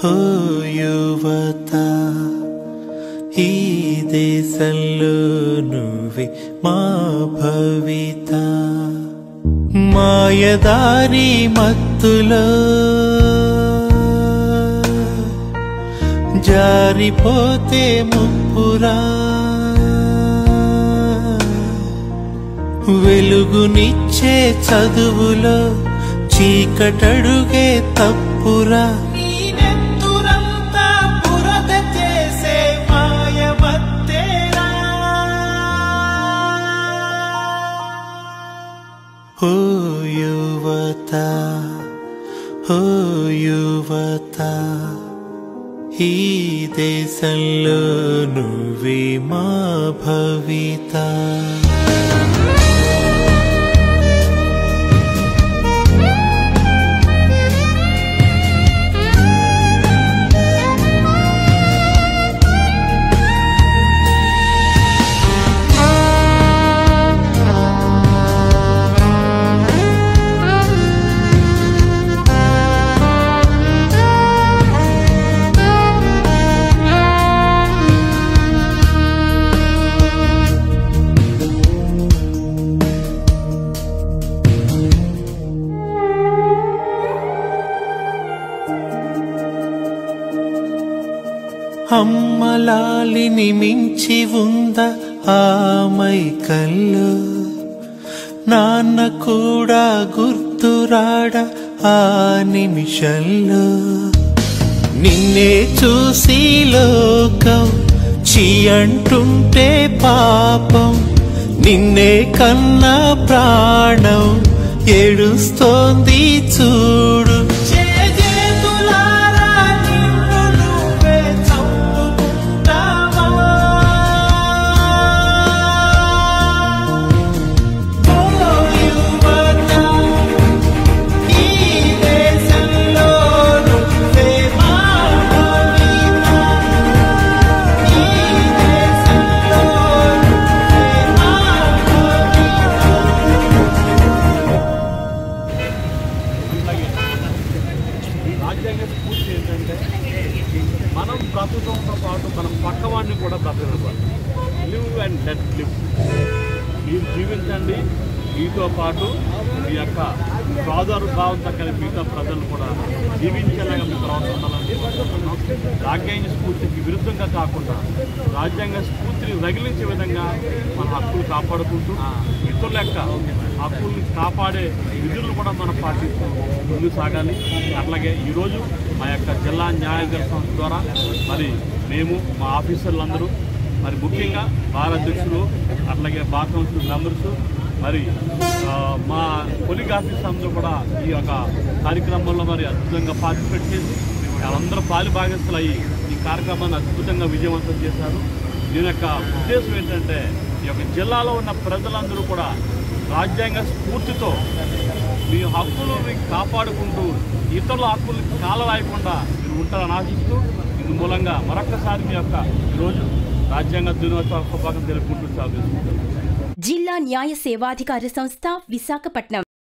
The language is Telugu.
ఓ యువత ఈ దేశంలో నువ్వే మా భవిత మాయదారి మత్తులో జారిపోతే ముప్పురా వెలుగునిచ్చే చదువులో చీకటడుగే తప్పురా ఓ యువత ఓ యువత ఈ దేశంలో నువ్వే మా భవిత అమ్మలాలిని మించి ఉందా ఆమై కళ్ళు నాన్న కూడా గుర్తురాడ ఆ నిమిషంలో నిన్నే చూసి లోకం చీ అంటుంటే పాపం నిన్నే కన్నా ప్రాణం ఏడుస్తోంది చూడు రాజ్యాంగ స్ఫూర్తి ఏంటంటే మనం బ్రతుకుతో పాటు మనం పక్కవాడిని కూడా బ్రతకనివ్వాలి. Live and let live. మీరు జీవించండి, మీతో పాటు మీ యొక్క ప్రాదుర్భావంతో కలిపి మిగతా ప్రజలు కూడా జీవించేలాగా మీ ప్రవర్తించాలని రాజ్యాంగ స్ఫూర్తికి విరుద్ధంగా కాకుండా రాజ్యాంగ స్ఫూర్తిని రగిలించే విధంగా మన హక్కులు కాపాడుకుంటూ ఇతరుల యొక్క హక్కుల్ని కాపాడే విధులను కూడా మనం పాటిస్తూ ముందుకు సాగాలి. అట్లాగే ఈరోజు మా యొక్క జిల్లా న్యాయాధికార సంస్థ ద్వారా మరి మేము మా ఆఫీసర్లందరూ మరి ముఖ్యంగా బార్ అధ్యక్షులు అట్లాగే బార్ కౌన్సిల్ మెంబర్స్ మరి మా పోలీస్ ఆఫీసర్ అందరూ కూడా ఈ యొక్క కార్యక్రమంలో మరి అద్భుతంగా పార్టిసిపేట్ చేసి వాళ్ళందరూ పాలుభాగస్తులు అయ్యి ఈ కార్యక్రమాన్ని అద్భుతంగా విజయవంతం చేశారు. దీని యొక్క ఉద్దేశం ఏంటంటే ఈ యొక్క జిల్లాలో ఉన్న ప్రజలందరూ కూడా రాజ్యాంగ స్ఫూర్తితో మీ హక్కులని కాపాడుకుంటూ ఇతరుల హక్కులు కాలరాయకుండా మీరు ఉంటారని ఆశిస్తూ ఇందు మూలంగా మరొక్కసారి మీ యొక్క ఈరోజు రాజ్యాంగ దినోత్సవ శుభాకాంక్షలు తెలుపుకుంటూ సాగుతుంది. జిల్లా న్యాయ సేవాధికార సంస్థ విశాఖపట్నం.